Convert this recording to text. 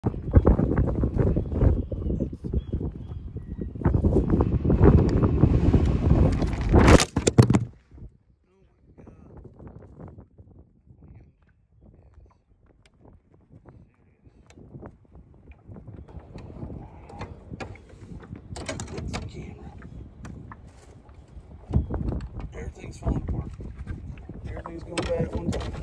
Everything's falling apart. Everything's going bad at one time.